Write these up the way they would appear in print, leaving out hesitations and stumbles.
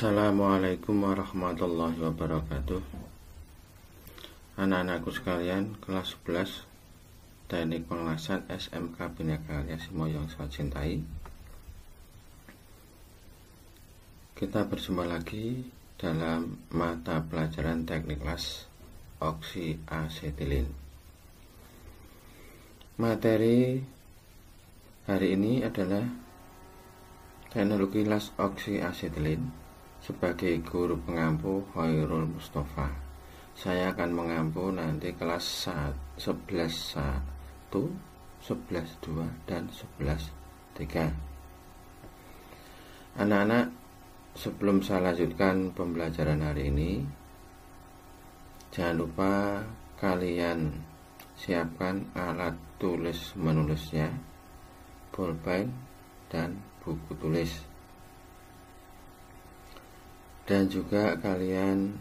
Assalamualaikum warahmatullahi wabarakatuh. Anak-anakku sekalian, kelas 11 Teknik Pengelasan SMK Bhinneka Karya Simo yang saya cintai. Kita berjumpa lagi dalam mata pelajaran teknik las oksiasetilin. Materi hari ini adalah teknologi las oksiasetilin. Sebagai guru pengampu Khairul Mustafa, saya akan mengampu nanti kelas 11.1, 11.2, dan 11.3. Anak-anak, sebelum saya lanjutkan pembelajaran hari ini, jangan lupa kalian siapkan alat tulis menulisnya, pulpen, dan buku tulis. Dan juga kalian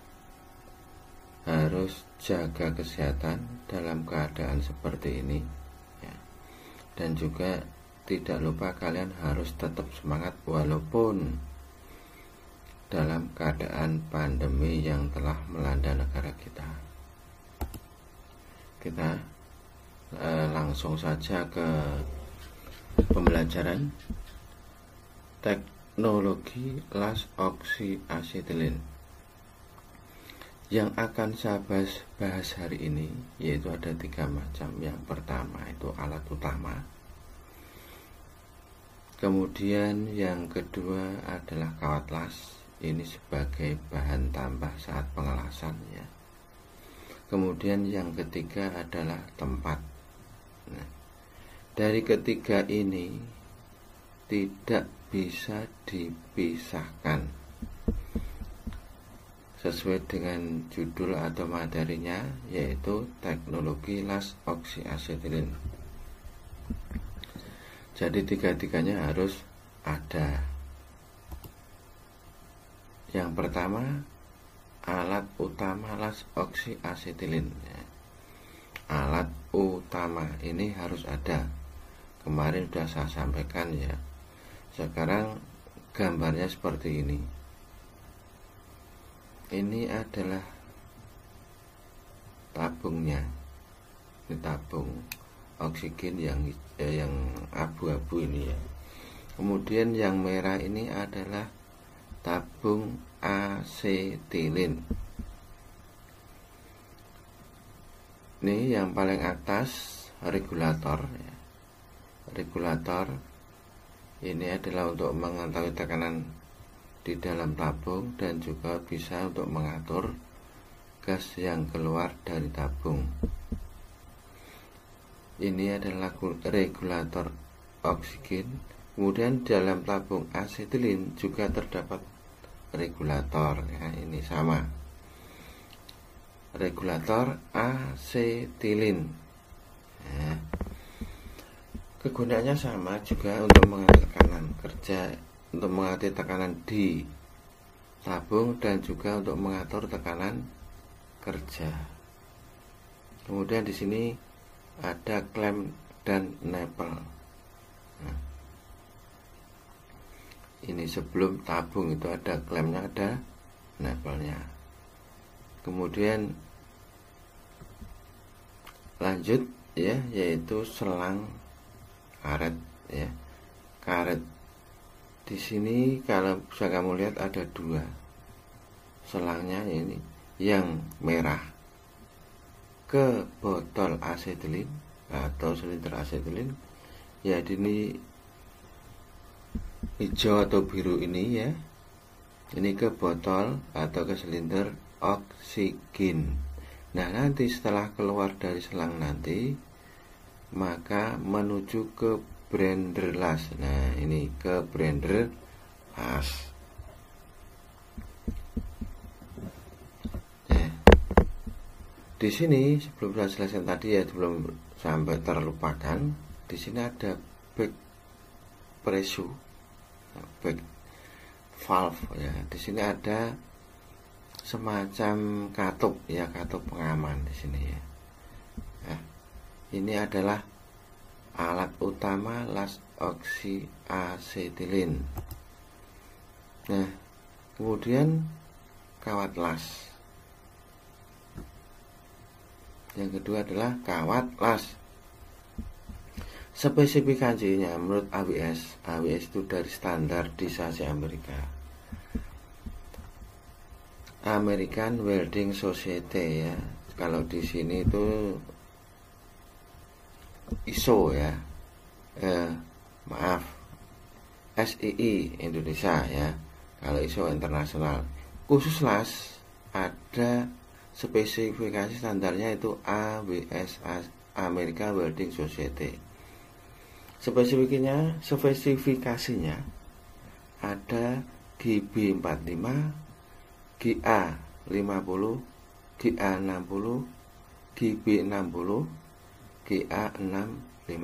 harus jaga kesehatan dalam keadaan seperti ini ya. Dan juga tidak lupa kalian harus tetap semangat walaupun dalam keadaan pandemi yang telah melanda negara kita. Kita langsung saja ke pembelajaran teknologi las oksiasetilin. Yang akan saya bahas hari ini yaitu ada 3 macam. Yang pertama itu alat utama, kemudian yang kedua adalah kawat las, ini sebagai bahan tambah saat pengelasan ya. Kemudian yang ketiga adalah tempat. Nah, dari ketiga ini tidak bisa dipisahkan sesuai dengan judul atau materinya, yaitu teknologi las oksiasetilin. Jadi tiga-tiganya harus ada. Yang pertama, alat utama las oksiasetilin ya. Alat utama ini harus ada. Kemarin sudah saya sampaikan ya. Sekarang gambarnya seperti ini. Ini adalah tabungnya. Ini tabung oksigen yang abu-abu ini ya. Kemudian yang merah ini adalah tabung asetilin. Ini yang paling atas regulator ya. Regulator ini adalah untuk mengetahui tekanan di dalam tabung dan juga bisa untuk mengatur gas yang keluar dari tabung. Ini adalah regulator oksigen. Kemudian dalam tabung asetilin juga terdapat regulator ya, ini sama. Regulator asetilin. Ya. Kegunaannya sama juga untuk mengatur tekanan kerja, untuk mengatur tekanan di tabung dan juga untuk mengatur tekanan kerja. Kemudian di sini ada klem dan nepel. Nah, ini sebelum tabung itu ada klemnya, ada nepelnya. Kemudian lanjut ya, yaitu selang karet ya. Karet di sini kalau bisa kamu lihat ada 2 selangnya, ini yang merah ke botol asetilin atau silinder asetilin ya. Ini hijau atau biru ini ya, ini ke botol atau ke silinder oksigen. Nah, nanti setelah keluar dari selang nanti maka menuju ke blender las. Nah, ini ke blender las. Nah, di sini sebelum saya jelaskan tadi ya, sebelum sampai terlupakan, di sini ada back pressure, back valve ya. Di sini ada semacam katup ya, katup pengaman di sini ya. Nah, ini adalah alat utama las oksiasetilin. Nah, Kemudian kawat las. Yang kedua adalah kawat las. Spesifikasinya menurut AWS itu dari standarisasi Amerika, American Welding Society ya. Kalau di sini itu ISO ya, maaf, SII Indonesia ya. Kalau ISO internasional. Khusus las ada spesifikasi standarnya itu AWS, American Welding Society. Spesifikasinya ada GB45, GA50, GA60, GB60, GA65.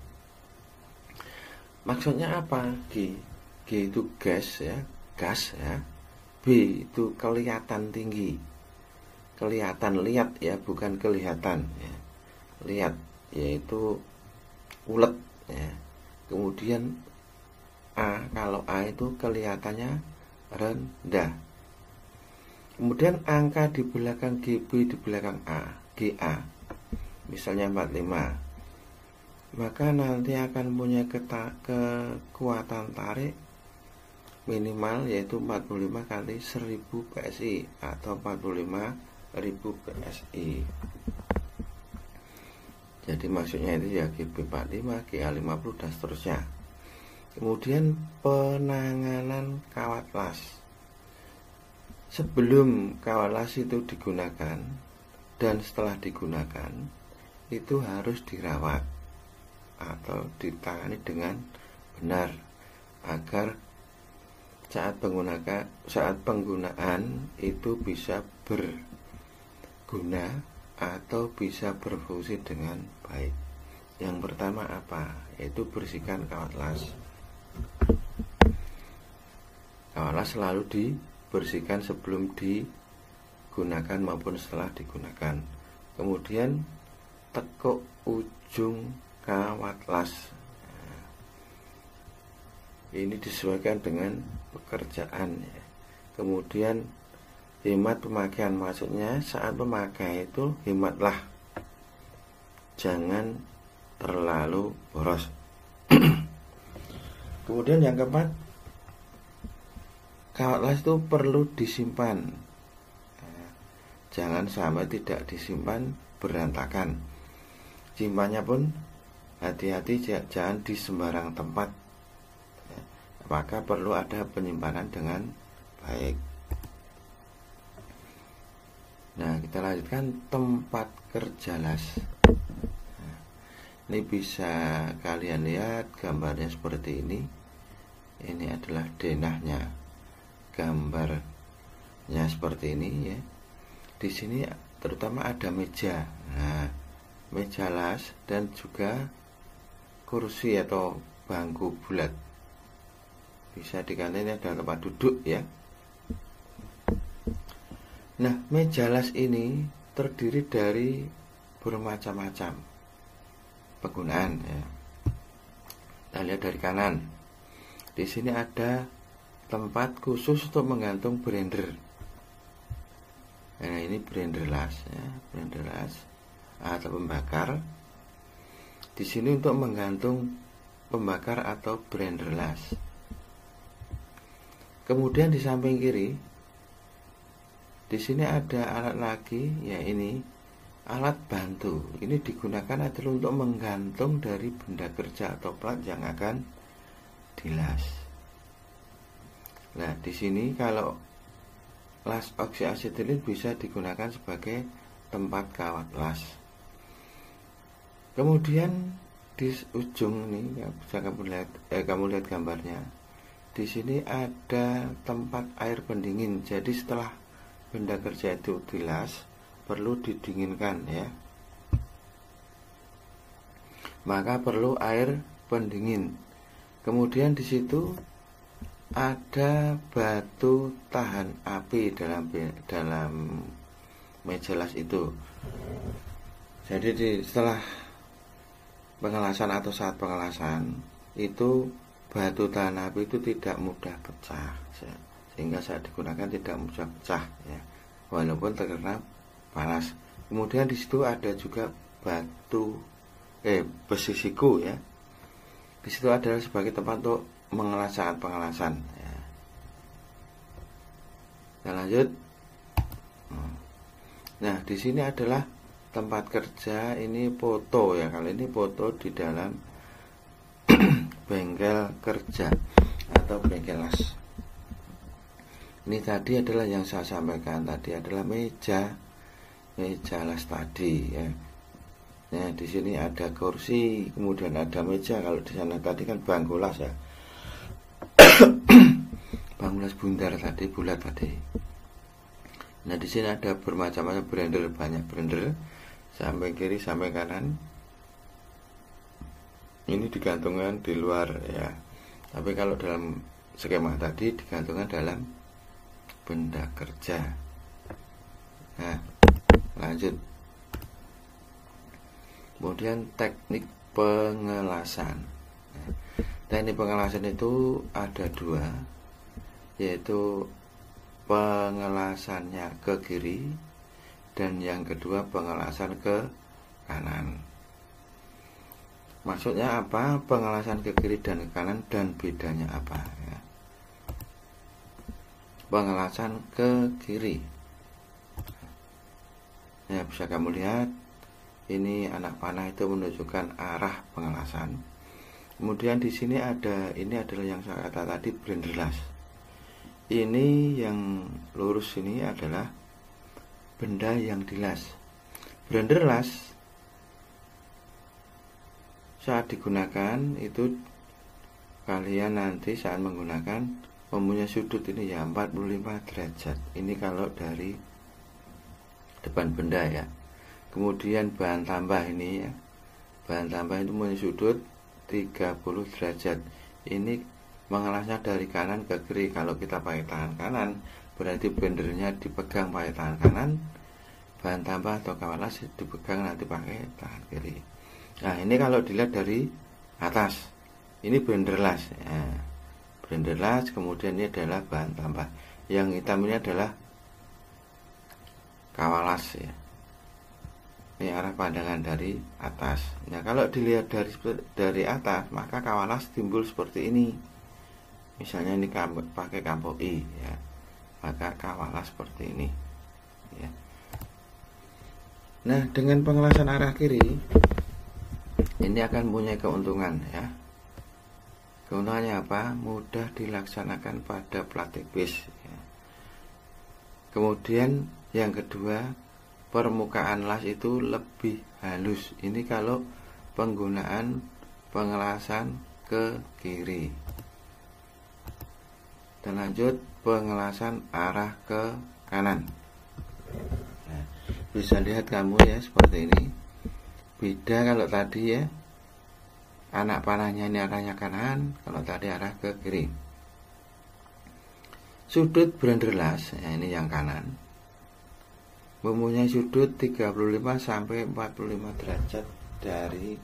Maksudnya apa? G itu gas ya, B itu kelihatan tinggi, kelihatan, lihat ya, bukan kelihatan ya. Lihat yaitu ulet ya. Kemudian A, kalau A itu kelihatannya rendah. Kemudian angka di belakang GB di belakang A, GA misalnya 45, maka nanti akan punya kekuatan tarik minimal yaitu 45 kali 1000 PSI atau 45.000 PSI. Jadi maksudnya itu ya GB45, GA50 dan seterusnya. Kemudian penanganan kawat las. Sebelum kawat las itu digunakan dan setelah digunakan itu harus dirawat atau ditangani dengan benar agar saat penggunaan itu bisa berguna atau bisa berfungsi dengan baik. Yang pertama apa? Yaitu bersihkan kawat las. Kawat las selalu dibersihkan sebelum digunakan maupun setelah digunakan. Kemudian tekuk ujung kawat las. Ini disesuaikan dengan pekerjaan ya. Kemudian hemat pemakaian, maksudnya saat memakai itu hematlah, jangan terlalu boros. Kemudian yang keempat, kawat las itu perlu disimpan, jangan sampai tidak disimpan berantakan. Simpannya pun hati-hati, jangan di sembarang tempat, maka perlu ada penyimpanan dengan baik. Nah, kita lanjutkan tempat kerja las. Nah, ini bisa kalian lihat gambarnya seperti ini. Ini adalah denahnya, gambarnya seperti ini ya. Di sini terutama ada meja. Nah, meja las dan juga kursi atau bangku bulat. Bisa dikatakan ini adalah tempat duduk ya. Nah, meja las ini terdiri dari bermacam-macam penggunaan ya. Kita lihat dari kanan. Di sini ada tempat khusus untuk menggantung blender. Nah, ini blender las ya, blender las atau pembakar. Di sini untuk menggantung pembakar atau blender las. Kemudian di samping kiri, di sini ada alat lagi, ya ini alat bantu. Ini digunakan adalah untuk menggantung dari benda kerja atau plat yang akan dilas. Nah, di sini kalau las oksiasetilin bisa digunakan sebagai tempat kawat las. Kemudian di ujung ini ya, bisa kamu lihat gambarnya. Di sini ada tempat air pendingin. Jadi setelah benda kerja itu dilas, perlu didinginkan ya. Maka perlu air pendingin. Kemudian di situ ada batu tahan api dalam meja las itu. Jadi setelah pengelasan atau saat pengelasan itu batu tahan api itu tidak mudah pecah, sehingga saat digunakan tidak mudah pecah ya, walaupun terkena panas. Kemudian di situ ada juga besi siku ya. Di situ adalah sebagai tempat untuk mengelas saat pengelasan ya. Kita lanjut. Nah, di sini adalah tempat kerja, ini foto ya. Kalau ini foto di dalam bengkel kerja atau bengkel las. Ini tadi adalah yang saya sampaikan tadi adalah meja las tadi ya. Nah, di sini ada kursi, kemudian ada meja. Kalau di sana tadi kan bangku las ya. Bangku las bundar tadi, bulat tadi. Nah, di sini ada bermacam-macam blender, banyak blender sampai kiri sampai kanan. Ini digantungkan di luar ya. Tapi kalau dalam skema tadi digantungkan dalam benda kerja. Nah, lanjut. Kemudian teknik pengelasan. Nah, teknik pengelasan itu ada dua, yaitu pengelasannya ke kiri dan yang kedua pengelasan ke kanan. Maksudnya apa? Pengelasan ke kiri dan ke kanan dan bedanya apa ya? Pengelasan ke kiri ya, bisa kamu lihat ini anak panah itu menunjukkan arah pengelasan. Kemudian di sini ada, ini adalah yang saya kata tadi blender las. Ini yang lurus ini adalah benda yang dilas. Blender las saat digunakan itu kalian nanti saat menggunakan mempunyai sudut ini ya 45 derajat. Ini kalau dari depan benda ya. Kemudian bahan tambah ini ya, bahan tambah itu mempunyai sudut 30 derajat. Ini mengelasnya dari kanan ke kiri. Kalau kita pakai tangan kanan berarti blendernya dipegang pakai tangan kanan, bahan tambah atau kawalas dipegang nanti pakai tangan kiri. Nah, ini kalau dilihat dari atas, ini blender las ya. Blender las, kemudian ini adalah bahan tambah. Yang hitam ini adalah kawalas ya. Ini arah pandangan dari atas. Nah, kalau dilihat dari atas, maka kawalas timbul seperti ini. Misalnya ini pakai kampo I ya, maka kawalas seperti ini ya. Nah, dengan pengelasan arah kiri ini akan punya keuntungan ya. Keuntungannya apa? Mudah dilaksanakan pada plastik base ya. Kemudian yang kedua, permukaan las itu lebih halus. Ini kalau penggunaan pengelasan ke kiri. Dan lanjut pengelasan arah ke kanan. Nah, bisa lihat kamu ya seperti ini. Beda kalau tadi ya, anak panahnya ini arahnya kanan, kalau tadi arah ke kiri. Sudut blender las, ya ini yang kanan, mempunyai sudut 35 sampai 45 derajat dari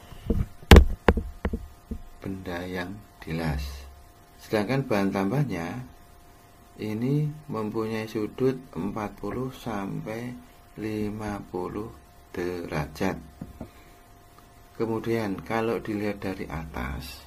benda yang dilas. Sedangkan bahan tambahnya ini mempunyai sudut 40 sampai 50 derajat. Kemudian kalau dilihat dari atas,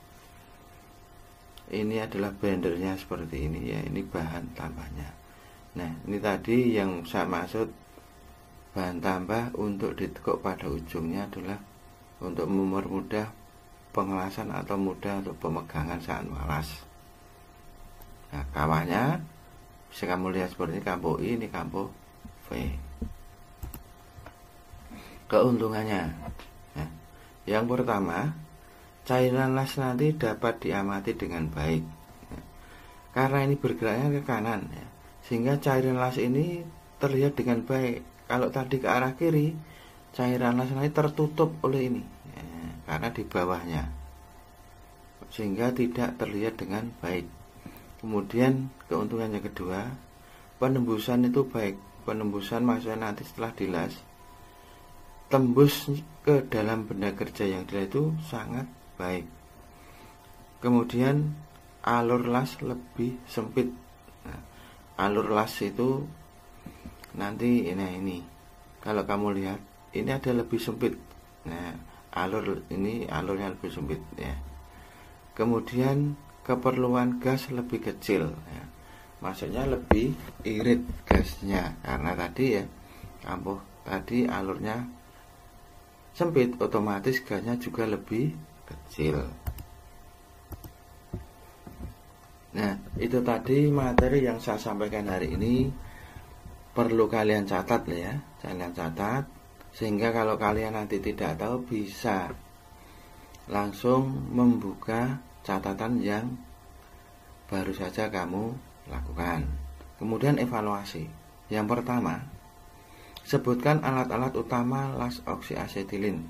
ini adalah blendernya seperti ini ya, ini bahan tambahnya. Nah, ini tadi yang saya maksud bahan tambah untuk ditekuk pada ujungnya adalah untuk mempermudah pengelasan atau mudah untuk pemegangan saat mengelas. Nah, kawahnya bisa kamu lihat seperti ini, kampo I, ini kampo V. Keuntungannya ya, yang pertama, cairan las nanti dapat diamati dengan baik ya, karena ini bergeraknya ke kanan ya, sehingga cairan las ini terlihat dengan baik. Kalau tadi ke arah kiri, cairan las nanti tertutup oleh ini ya, karena di bawahnya, sehingga tidak terlihat dengan baik. Kemudian keuntungannya kedua, penembusan itu baik. Penembusan maksudnya nanti setelah dilas, tembus ke dalam benda kerja yang dilas itu sangat baik. Kemudian alur las lebih sempit alur las itu nanti ini kalau kamu lihat ini ada lebih sempit. Nah, alurnya lebih sempit ya. Kemudian keperluan gas lebih kecil ya. Maksudnya lebih irit gasnya karena tadi ya tadi alurnya sempit, otomatis gasnya juga lebih kecil. Nah, itu tadi materi yang saya sampaikan hari ini. Perlu kalian catat ya, kalian catat sehingga kalau kalian nanti tidak tahu bisa langsung membuka catatan yang baru saja kamu lakukan. Kemudian evaluasi. Yang pertama, sebutkan alat-alat utama las oksiasetilin.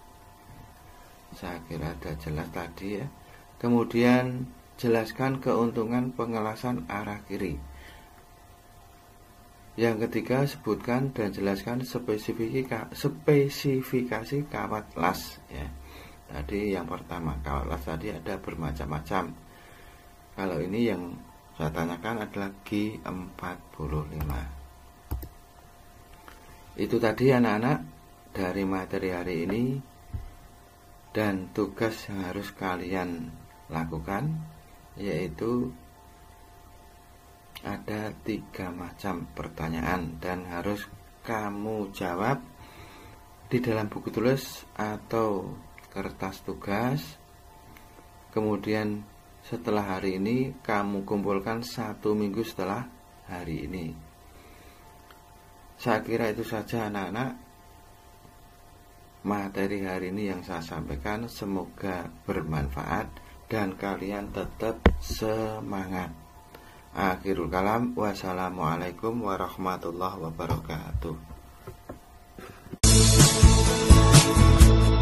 Saya kira ada jelas tadi ya. Kemudian jelaskan keuntungan pengelasan arah kiri. Yang ketiga, sebutkan dan jelaskan spesifikasi kawat las ya. Tadi yang pertama, kawat las tadi ada bermacam-macam. Kalau ini yang saya tanyakan adalah G45. Itu tadi anak-anak dari materi hari ini. Dan tugas yang harus kalian lakukan yaitu ada 3 macam pertanyaan dan harus kamu jawab di dalam buku tulis atau kertas tugas. Kemudian setelah hari ini kamu kumpulkan 1 minggu setelah hari ini. Saya kira itu saja anak-anak materi hari ini yang saya sampaikan. Semoga bermanfaat dan kalian tetap semangat. Akhirul kalam, wassalamualaikum warahmatullahi wabarakatuh.